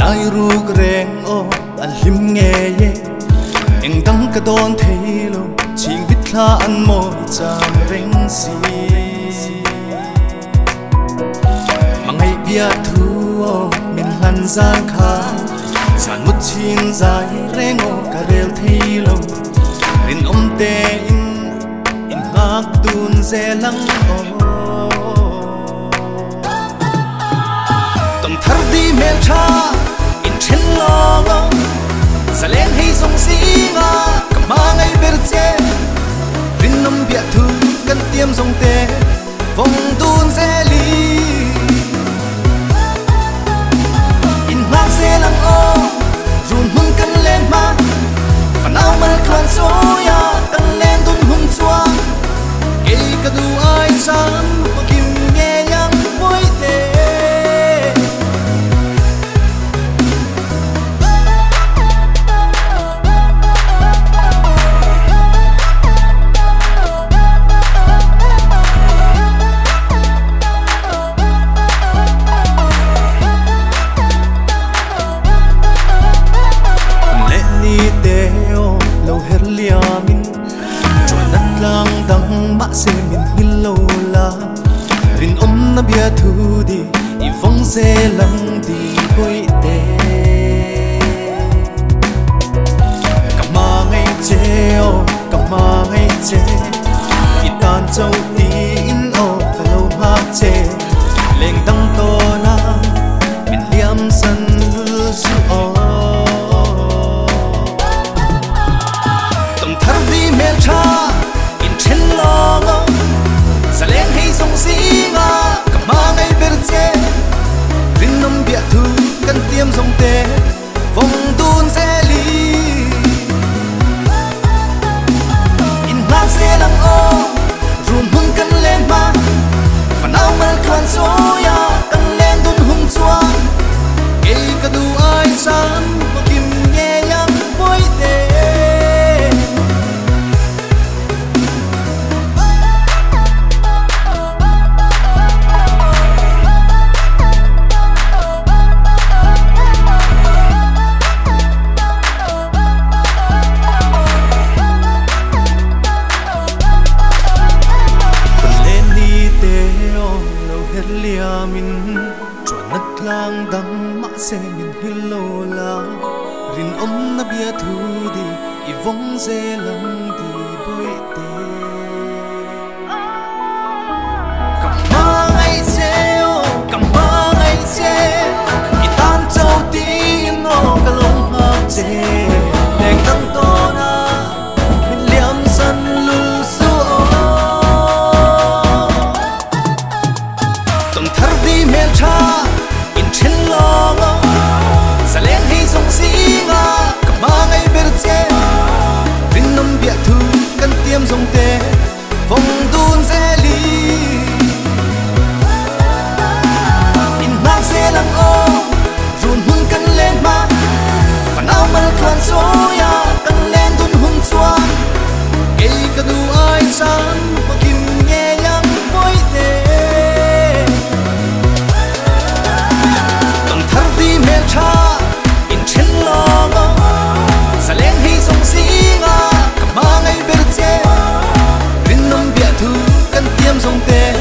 nai ruk reng o an lim nge ye eng dang ka don theilo ching bit thla an mo cham reng si mangai bia thu o min han zan kha san mut chin zai reng o ka rel theilo rin om te in hak tun zelang o tong thar di mel tha in chen lo sa len hay song singa kamangai berche rin nom bia thu kan tiam song te vong tun zeli in hak zelang o run mun kan len ma fanau mal klan so ya kan len tun hum chua ke ka du ai sam kim nge yang moi te se min hillo la rin om na bia thu di I vong se lang di hoi te kama ngai che o kama ngai che I tan châu ti in o ka lo ma che leng dang to na min liam san su o tong thar di mel tha in chen lo sa len hay song singa kamangai berche rin nom bia thu kan tiam song te vong tun zeli in hak se lang o run hun kan len ma fanau mal khan so ya kan len dun hum chua ke ka du ai san kim nge yang moi te lang dang ma se min hillo la rin om na bia thu di I vong ze lang di boi te kamangai che o kamangai che I tan châu ti no ka long ha che leng dang to na min liam san lu su o tong thar di mel tha chen lo sa len hay song singa kamangai berche rin nom bia thu kan tiam song te vong tun zeli in hak se lang o run hun kan len ma fanau mal khan so ya kan len tun hum chua ke ka du ai san kim nge yang moi te mel tha in chen lo sa len hay song singa kamangai berche rin nom bia thu kan tiam song te